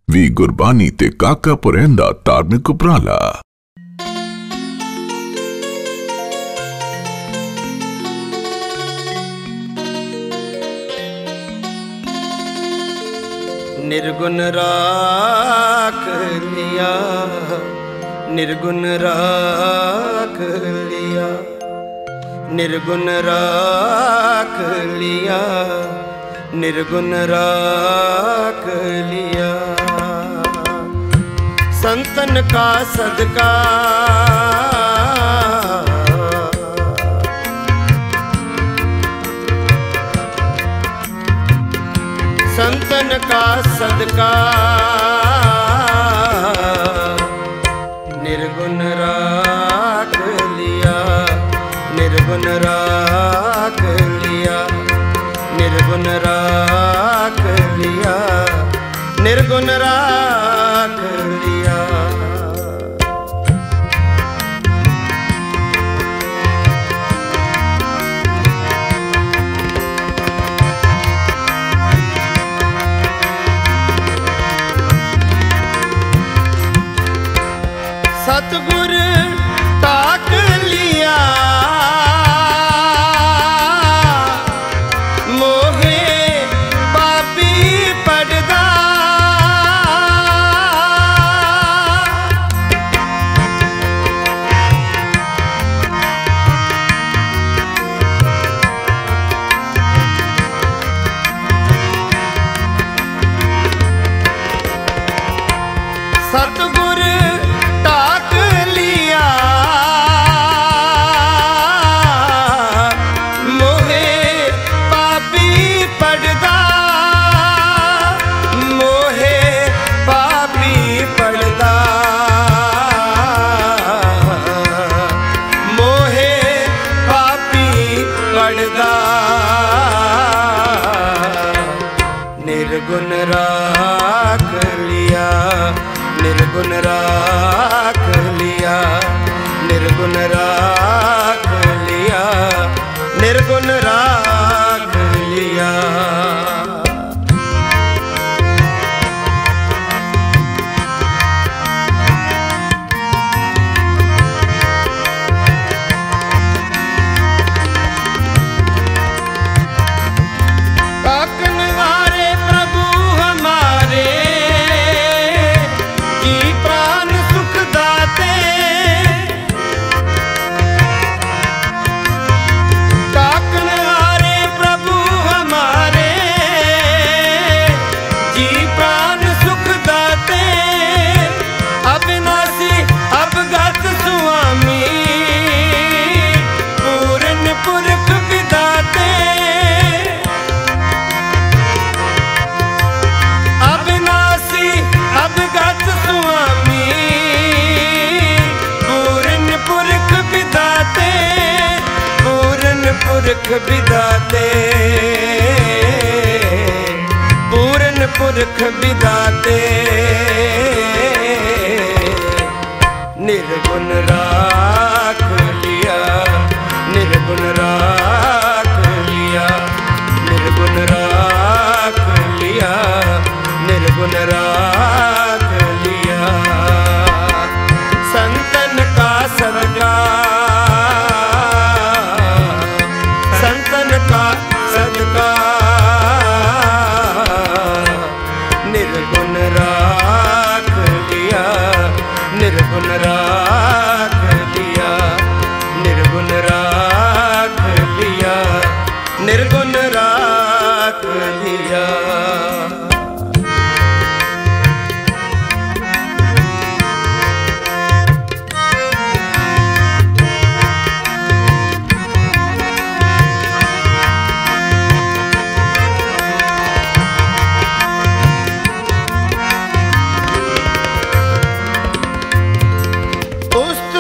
We Gurbani ते काका पुरेंदा धार्मिक उपराला। निर्गुण राख लिया, निर्गुण राख लिया, निर्गुण राख लिया, निर्गुण राख लिया। संतन का सदका संतन का सदका, निर्गुण राख लिया, निर्गुण राख लिया, निर्गुण राख लिया, निर्गुण राख लिया। सतगुर ताक लिया, मोहे पापी पड़दा। सतगुर ताक लिया, मोहे पापी पड़दा, मोहे पापी पड़दा, मोहे पापी पड़दा। निर्गुण राख लिया, निर्गुण राख लिया, निर्गुण राख लिया, निर्गुण राख लिया। ताकन हारे प्रभु हमारे, पुरख विदाते, पूरन पुरख विदाते। निर्गुण राख लिया, निर्गुण राख लिया, निर्गुण राख लिया, निर्गुण राख लिया। संतन का सदका, संतन का सदका, निर्गुण राख लिया, निर्गुण राख लिया, निर्गुण राख लिया, निर्गुण राख लिया। उस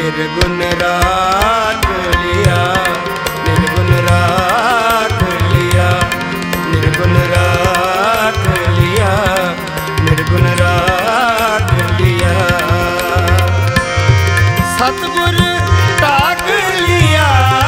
निर्गुण राख लिया, निर्गुण राख लिया, निर्गुण राख लिया, निर्गुण राख लिया। सतगुर ताक लिया,